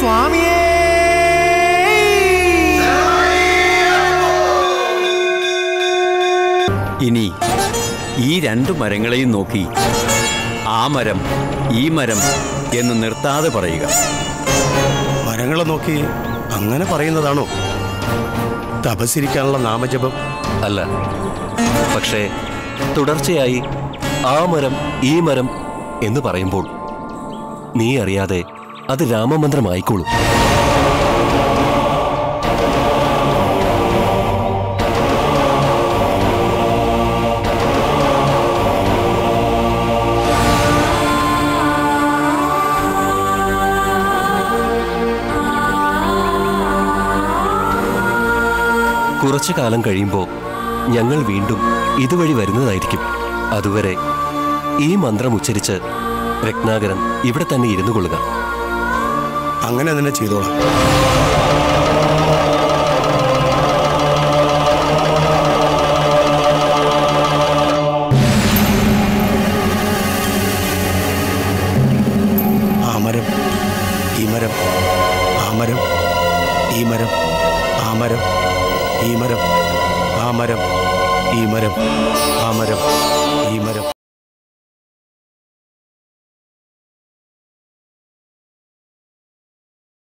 സ്വാമിയേ. ഇനി ഈ രണ്ടു മരങ്ങളെയും നോക്കി ആ മരം ഈ മരം എന്ന് നിർത്താതെ പറയുക. മരങ്ങളെ നോക്കി അങ്ങനെ പറയുന്നതാണോ തപസ്സിരിക്കാനുള്ള നാമജപം? അല്ല, പക്ഷേ തുടർച്ചയായി ആ മരം ഈ മരം എന്ന് പറയുമ്പോൾ നീ അറിയാതെ അത് രാമമന്ത്രമായിക്കോളും. കുറച്ചു കാലം കഴിയുമ്പോൾ ഞങ്ങൾ വീണ്ടും ഇതുവഴി വരുന്നതായിരിക്കും. അതുവരെ ഈ മന്ത്രം ഉച്ചരിച്ച് രത്നാകരൻ ഇവിടെ തന്നെ ഇരുന്നു കൊള്ളുക. അങ്ങനെ തന്നെ ചെയ്തോളാം. ആ മരം ഈ മരം ആ മരം ഈ മരം ആ മരം ഈ മരം ആ മരം ഈ മരം ആ മരം ഈ മരം.